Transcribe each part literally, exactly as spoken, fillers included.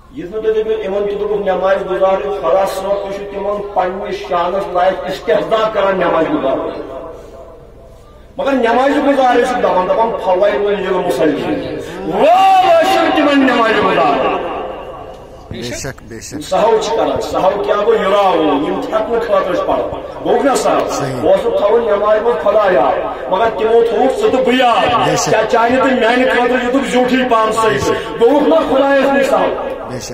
یہ نماز گزار خلاص صاحب تھی تمن پنس شانس لائق استحضا کر نماز گزار مگر نماز گزار دپان دپان فوائد مسلم تمن نماز گزار سہو کر سہو کیا گو یراو تھکن خاطر پڑھ گو نا سہو بہت تھو نماز من خدایا مگر تمو تھوک ثہ تو بیا کیا چاہیے تو میانہ خاطر یہ زیوٹھی پان صحیح گوک نا خدایس نش سہو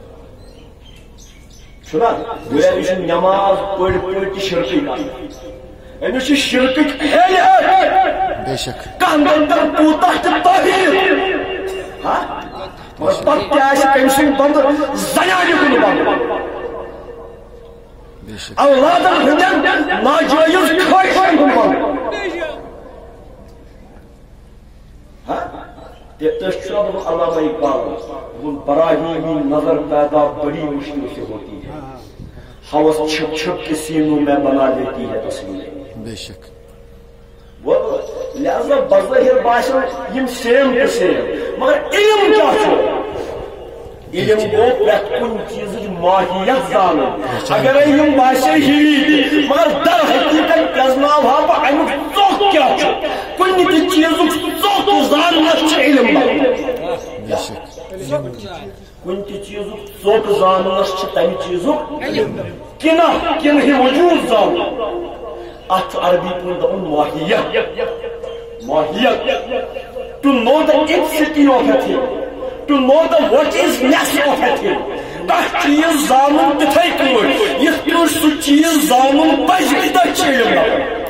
چھنا یہ نماز پڑ پڑ شرکی کر امس شرکک حیلیت کندر کوتہ طاہر پتہ کم سن بند زنانہ کن بند اولادن ہندین ناجائز خواہشن کن بند علامہ اقبال براہیمی نظر پیدا بڑی مشکل سے ہوتی ہے ہوس چھپ چھپ کے سینوں میں بنا لیتی ہے تصویر بے شک لہذا بظاہر باسان یم سیم ٹو سیم مگر علم کیا چھو علم گو پرت کن چیز ماہیت زانن اگر یم باسے ہی مگر در حقیقت پرزناو ہا بہ امیک ژوٚک کیا چھو کن تہ چیزک ژوٚک زاننس چھ علم کن تہ چیزک ژوٚک زاننس چھ تمہ چیزک کنہ کنہ وجود زانن ات عربی پہ دپن ماہیت ماہیت to know the entity of a thing to know the what is ness of a thing کھانا چیز زانن تتھے کن یھ پہ سہ چیز زانن پز تتھ علم